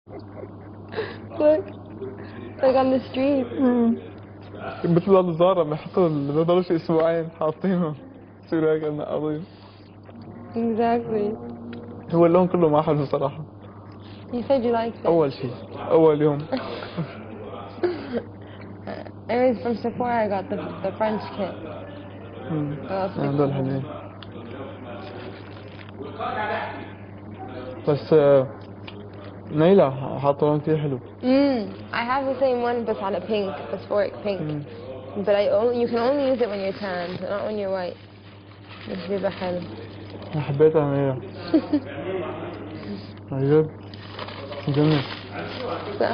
Look, like on the street. مثل هذا الزهرة بيحطوا ما بيضلوش اسبوعين حاطينه يصيروا هيك منقضين. Exactly. هو اللون كله ما حلو صراحة. You said you liked it. أول شيء أول يوم. Anyways, from Sephora I got the French kit. هذول حلوين. بس نيلة حاطة لون كثير حلو. I have the same one بس على pink, phosphoric pink. But you can only use it when you're tanned, not when you're white. بس بيبقى حلو. أنا حبيتها نيلة. عجب. جميل. صح؟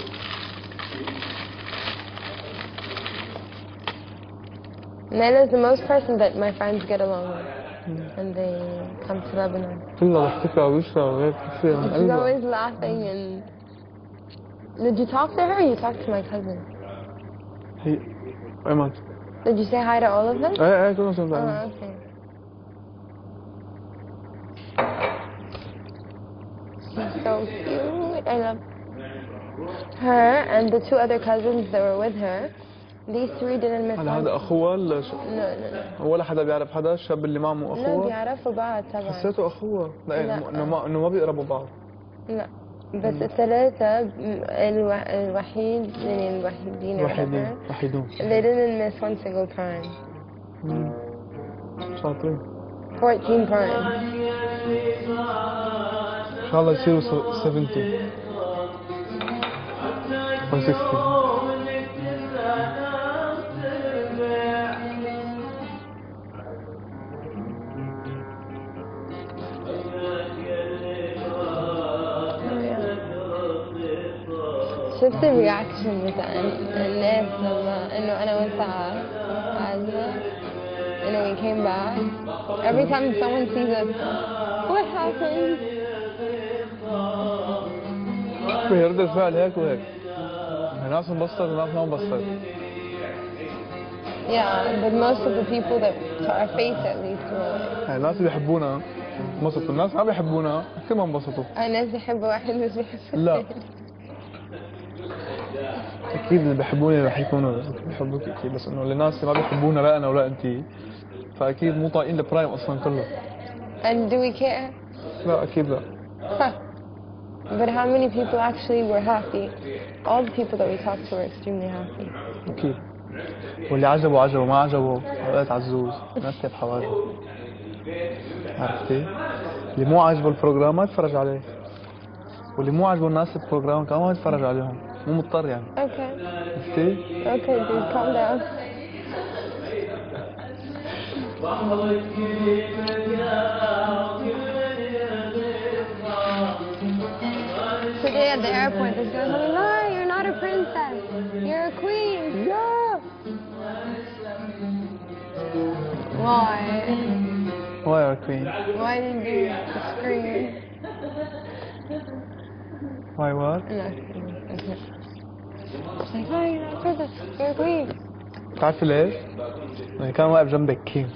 Naila's the most person that my friends get along with. And they come to Lebanon. كلها ضحكتها ووشها وهيك كثير من She's قلبها. always laughing and... Did you talk to her or you talked to my cousin? هي أيمن. Did you say hi to all of them? إيه كلهم سمعت Oh, عنها. okay. She's so cute. I love her and the two other cousins that were with her. These three didn't miss هذا أخوها ولا No. ولا حدا بيعرف حدا الشاب اللي معه أخوها؟ لا بيعرفوا بعض طبعا. حسيته أخوها. لا لا. إنه ما بيقربوا بعض. لا بس الثلاثة الوحيدين وحيدون. They didn't miss one single prime. شاطرين. 14 primes. إن شاء الله يصيروا 70 أو 60. شفت الرياكشن بتاع الناس لما إنه أنا وأنت عازمة and then we came back. Every time someone sees us, what happened? هي ردة الفعل هيك وهيك. ناس انبسطت وناس ما انبسطت. Yeah, but most of the people that our face at least were. الناس اللي يحبونا انبسطوا، الناس ما بيحبونا كثير ما انبسطوا. الناس بيحبوا واحد بس بيحبوا. لا. اكيد اللي بيحبوني رح يكونوا بيحبوك اكيد، بس انه الناس اللي ما بيحبونا لا انا ولا انتي فاكيد مو طايقين البرايم اصلا كله. And do we care? لا اكيد لا. But how many people actually were happy? All the people that we talked to were extremely happy. اكيد. واللي عجبه ما عجبه اوقات عزوز ناس كيف حواجب. عرفتي؟ اللي مو عاجبه البروجرام ما يتفرج عليه. واللي مو عاجبه الناس البروجرام كمان ما يتفرج عليهم، مو مضطر يعني. Okay. عرفتي؟ Okay, dude, calm down. Today at the airport, this girl told me, Laura, you're not a princess. You're a queen. Yeah. Why? Why a queen? Why did you scream? Why what? No. Okay. She's like, oh, you're not a princess. You're a queen. بتعرفي ليش؟ يعني كان واقف جنبك كينج.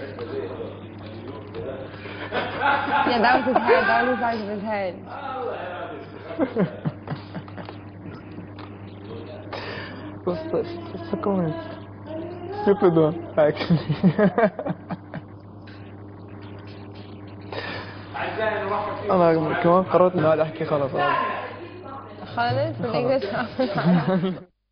Yeah, that was his head. That was the size of his head. What's the comment? Stupid one, actually. أنا كمان قررت إني ما أحكي خلاص. خالد في الإنجليزي